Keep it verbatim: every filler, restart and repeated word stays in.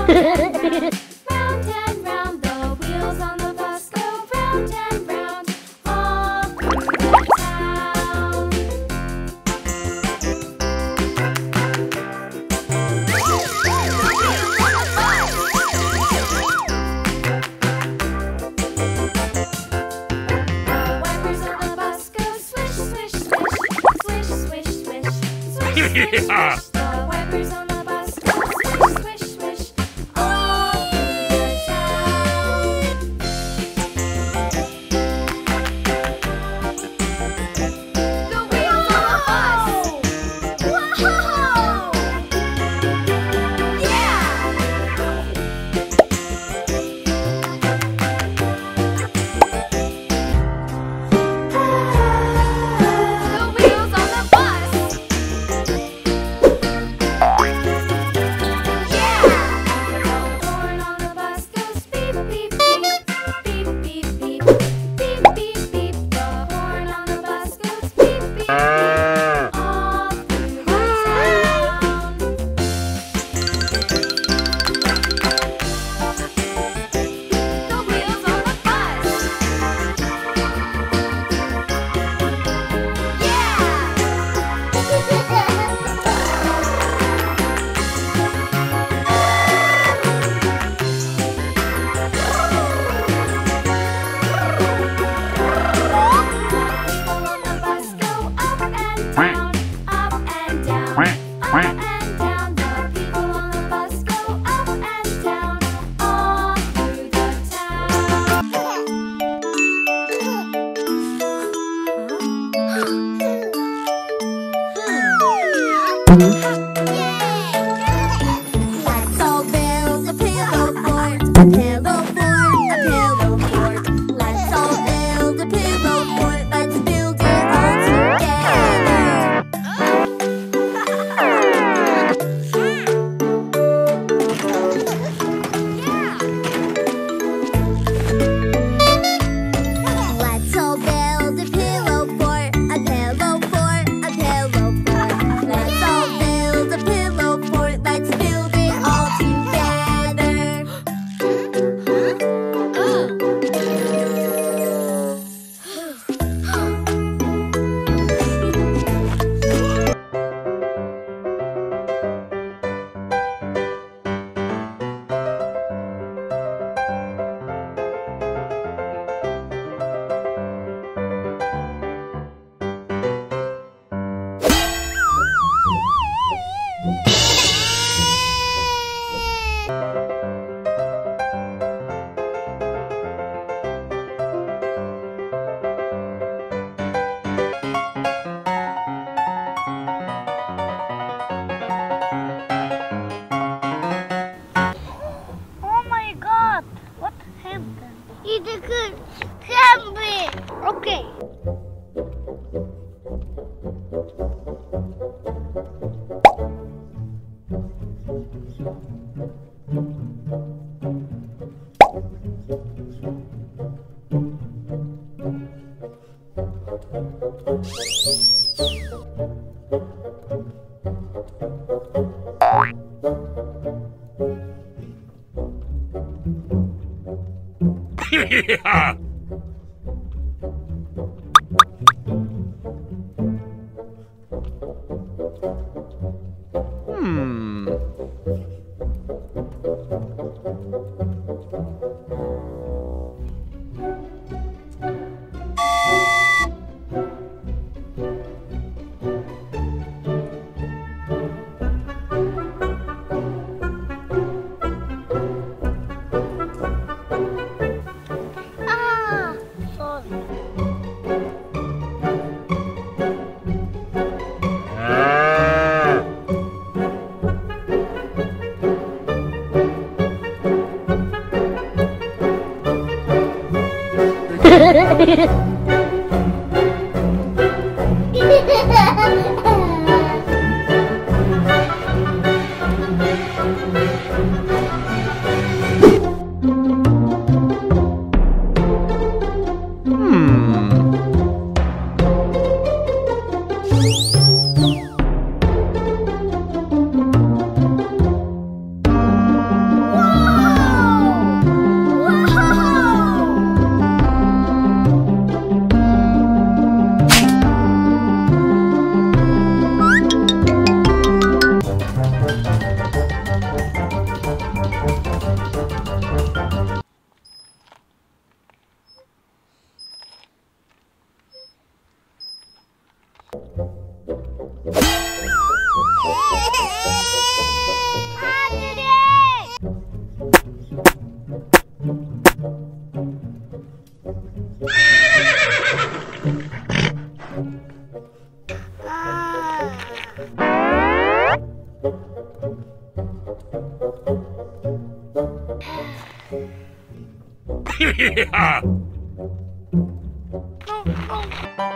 Round and round, the wheels on the bus go round and round, all through the town. The wipers on the bus go swish, swish, swish, swish, swish, swish, swish, swish, swish. The wipers on the bus go swish, swish, swish, all through the town. The wheels on the bus! Whoa! Yeah! The wheels on the bus! Yeah! The horn on the bus goes beep, beep, beep, beep, beep, beep, beep, beep, beep. The horn on the bus goes beep, beep, beep, all through the town. The wheels on the bus! People on the bus go up and down, up and down, up and down. The people on the bus go up and down, all through the town. Let's all build a pillow fort, a pillow fort, a pillow fort. Let's all build a pillow fort. Let's build it all together. Let's all build a pillow fort, a pillow fort, a pillow fort. Let's all build a pillow fort. Let's build it all together. Oh my god, what happened? It could can be. Okay. Yeah! Hmm. Ah, sorry. Wow! Yeah. No, no.